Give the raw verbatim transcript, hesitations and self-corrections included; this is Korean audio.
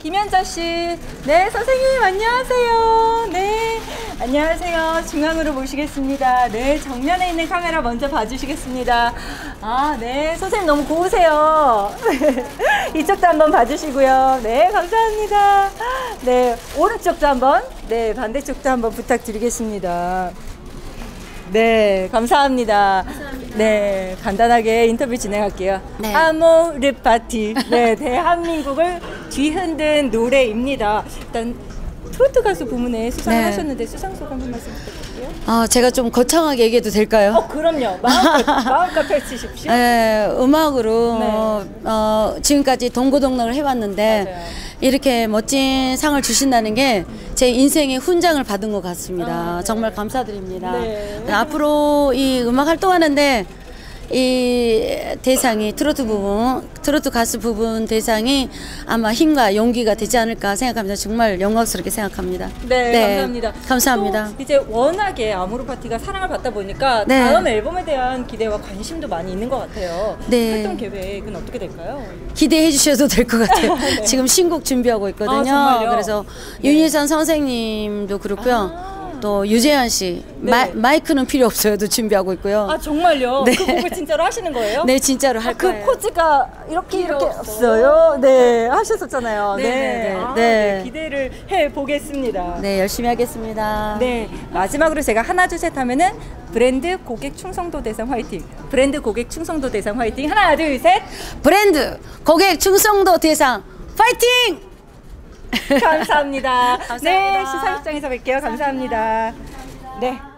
김현자 씨. 네, 선생님 안녕하세요. 네, 안녕하세요. 중앙으로 모시겠습니다. 네, 정면에 있는 카메라 먼저 봐주시겠습니다. 아, 네, 선생님 너무 고우세요. 이쪽도 한번 봐주시고요. 네, 감사합니다. 네, 오른쪽도 한번, 네, 반대쪽도 한번 부탁드리겠습니다. 네, 감사합니다. 감사합니다. 네, 간단하게 인터뷰 진행할게요. 네. 아모르 파티. 네, 대한민국을 뒤흔든 노래입니다. 일단 트로트 가수 부문에 수상을 네. 하셨는데 수상 소감 한 말씀 부탁드릴게요. 아, 제가 좀 거창하게 얘기해도 될까요? 어, 그럼요. 마음껏, 마음껏 펼치십시오. 네, 음악으로 네. 어, 지금까지 동고동락을 해왔는데 맞아요. 이렇게 멋진 상을 주신다는 게 제 인생의 훈장을 받은 것 같습니다. 아, 네. 정말 감사드립니다. 네. 앞으로 이 음악 활동하는데 이 대상이 트로트 부분, 트로트 가수 부분 대상이 아마 힘과 용기가 되지 않을까 생각합니다. 정말 영광스럽게 생각합니다. 네, 네, 감사합니다. 감사합니다. 또 이제 워낙에 아모르 파티가 사랑을 받다 보니까 네. 다음 앨범에 대한 기대와 관심도 많이 있는 것 같아요. 네. 활동 계획은 어떻게 될까요? 기대해 주셔도 될 것 같아요. 네. 지금 신곡 준비하고 있거든요. 아, 정말요? 그래서 네. 윤희선 선생님도 그렇고요. 아. 또 유재한 씨 네. 마, 마이크는 필요 없어요도 준비하고 있고요. 아, 정말요? 네. 그 곡을 진짜로 하시는 거예요? 네, 진짜로 할 아, 그 거예요. 포즈가 이렇게 이렇게 없어요? 없어요? 네, 하셨었잖아요. 네, 네, 네, 네. 아, 네. 네, 기대를 해 보겠습니다. 네, 열심히 하겠습니다. 네, 마지막으로 제가 하나 둘 셋 하면은 브랜드 고객 충성도 대상 화이팅. 브랜드 고객 충성도 대상 화이팅. 하나 둘 셋. 브랜드 고객 충성도 대상 파이팅! 감사합니다. 감사합니다. 네, 시사일장에서 뵐게요. 감사합니다. 네.